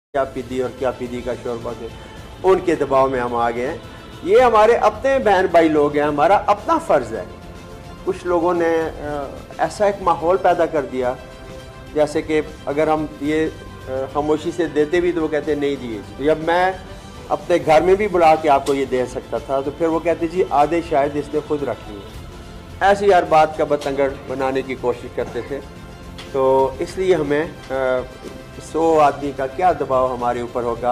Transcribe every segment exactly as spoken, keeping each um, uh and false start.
क्या पीदी और क्या पीदी का शोरबा थे, उनके दबाव में हम आ गए हैं। ये हमारे अपने बहन भाई लोग हैं, हमारा अपना फ़र्ज़ है। कुछ लोगों ने ऐसा एक माहौल पैदा कर दिया जैसे कि अगर हम ये खामोशी से देते भी तो वो कहते नहीं दिए। जब मैं अपने घर में भी बुला के आपको ये दे सकता था तो फिर वो कहते जी आधे शायद इसने खुद रख लिए। ऐसी हर बात का बतंगड़ बनाने की कोशिश करते थे। तो इसलिए हमें सौ आदमी का क्या दबाव हमारे ऊपर होगा।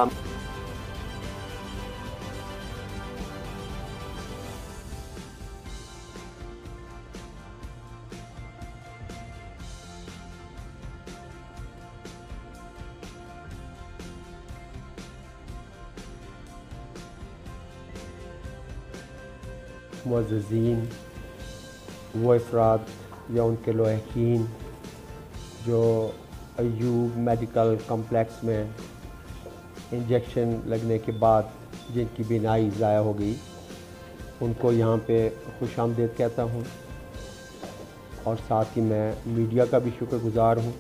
मुअज़्ज़िज़ीन, वो अफ़राद या उनके लवाहिकीन जो अय्यूब मेडिकल कम्प्लेक्स में इंजेक्शन लगने के बाद जिनकी बीनाई ज़ाया हो गई, उनको यहाँ पे खुशामदीद कहता हूँ। और साथ ही मैं मीडिया का भी शुक्रगुज़ार हूँ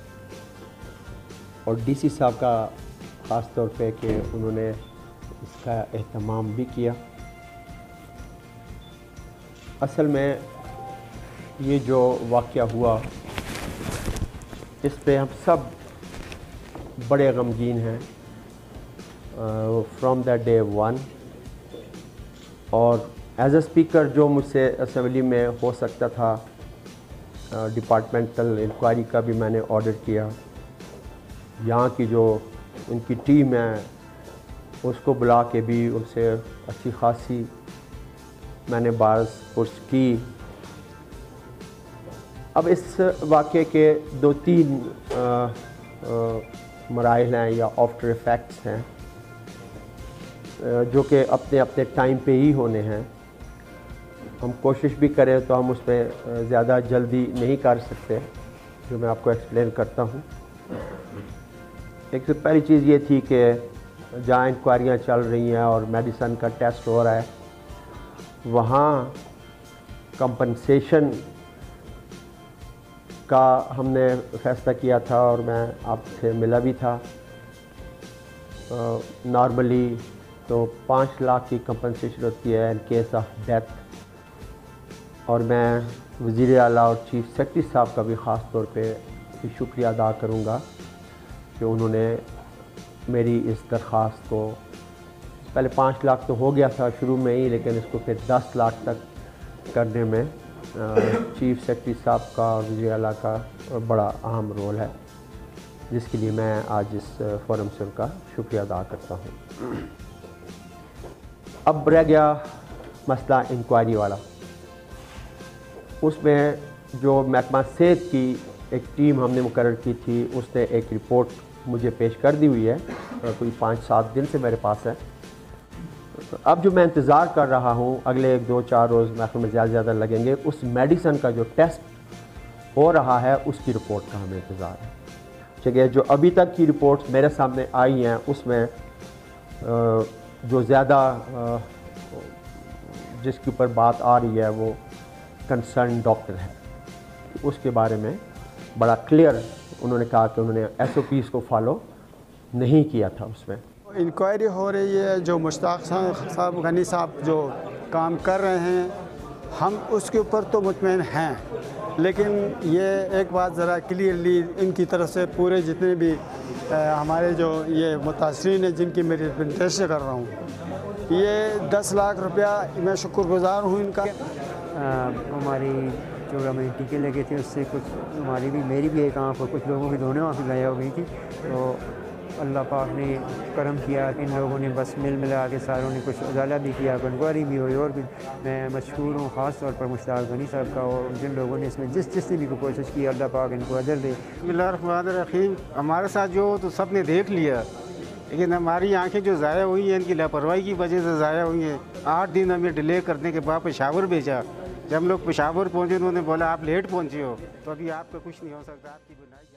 और डीसी साहब का ख़ास तौर पे कि उन्होंने इसका एहतमाम भी किया। असल में ये जो वाक़या हुआ इस पे हम सब बड़े गमगीन हैं फ्रॉम द डे वन। और एज अ स्पीकर जो मुझसे असेंबली में हो सकता था, डिपार्टमेंटल इंक्वायरी का भी मैंने ऑर्डर किया। यहाँ की जो उनकी टीम है उसको बुला के भी उनसे अच्छी खासी मैंने बात पुरस की। अब इस वाक़े के दो तीन मराहिल हैं या आफ्टर इफ़ेक्ट्स हैं जो कि अपने अपने टाइम पे ही होने हैं। हम कोशिश भी करें तो हम उस पर ज़्यादा जल्दी नहीं कर सकते, जो मैं आपको एक्सप्लेन करता हूँ। एक तो पहली चीज़ ये थी कि जहाँ इंक्वायरियाँ चल रही हैं और मेडिसन का टेस्ट हो रहा है, वहाँ कंपनसेशन का हमने फ़ैसला किया था और मैं आपसे मिला भी था। नॉर्मली तो पाँच लाख की कंपनसेशन होती है इन केस ऑफ डेथ। और मैं वज़ीर आला और चीफ सेक्रेटरी साहब का भी ख़ास तौर पे शुक्रिया अदा करूँगा कि उन्होंने मेरी इस दरख्वास्त को, पहले पाँच लाख तो हो गया था शुरू में ही, लेकिन इसको फिर दस लाख तक करने में चीफ सेक्रेटरी साहब का और वज़ीर आला का बड़ा अहम रोल है, जिसके लिए मैं आज इस फोरम से उनका शुक्रिया अदा करता हूँ। अब रह गया मसला इंक्वायरी वाला। उसमें जो महकमा सेहत की एक टीम हमने मुकर्रर की थी, उसने एक रिपोर्ट मुझे पेश कर दी हुई है, कोई पाँच सात दिन से मेरे पास है। तो अब जो मैं इंतज़ार कर रहा हूँ, अगले एक दो चार रोज़ में ज़्यादा ज़्यादा लगेंगे, उस मेडिसन का जो टेस्ट हो रहा है उसकी रिपोर्ट का हमें इंतज़ार है। ठीक, जो अभी तक की रिपोर्ट्स मेरे सामने आई हैं उसमें जो ज़्यादा जिसके ऊपर बात आ रही है वो कंसर्न डॉक्टर है। उसके बारे में बड़ा क्लियर उन्होंने कहा कि उन्होंने एस ओ पीज़ को फॉलो नहीं किया था। उसमें इंक्वायरी हो रही है, जो मुश्ताक साहब गनी साहब जो काम कर रहे हैं, हम उसके ऊपर तो मुतमईन हैं, लेकिन ये एक बात ज़रा क्लियरली इनकी तरफ से पूरे जितने भी आ, हमारे जो ये मुतासरीन हैं जिनकी मैं रिप्रेजेंटेशन कर रहा हूँ, ये दस लाख रुपया मैं शुक्रगुज़ार हूँ इनका। हमारी जो हमें टीके लगे थे उससे कुछ हमारी भी, मेरी भी एक आँख और कुछ लोगों की दोनों आँखें ज़ाया हो गई थी। तो अल्लाह पाक ने करम किया, इन लोगों ने बस मिल मिला के सारों ने कुछ उजाला भी किया, इंक्वायरी भी हुई। और भी मैं मशहूर हूँ ख़ास तौर पर मुश्ताक गनी साहब का, और जिन लोगों ने इसमें जिस जिसने भी कोशिश की, अल्लाह पाक इनको अजर दे। बिस्मिल्लाहिर्रहमानिर्रहीम। हमारे साथ जो तो सब ने देख लिया, लेकिन हमारी आंखें जो ज़ाया हुई हैं इनकी लापरवाही की वजह से ज़ाया हुई हैं। आठ दिन हमें डिले करने के बाद पेशावर भेजा। जब हम लोग पेशावर पहुँचे उन्होंने बोला आप लेट पहुँचे हो, तो अभी आपका कुछ नहीं हो सकता, आपकी बुनाई